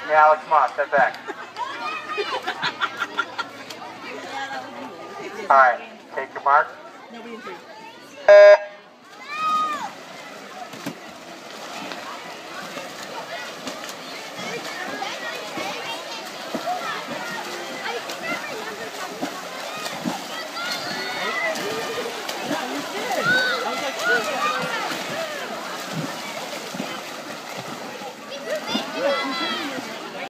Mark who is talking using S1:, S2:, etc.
S1: Yeah, Alex, come on, step back. Alright, take your mark.
S2: Nobody in 3.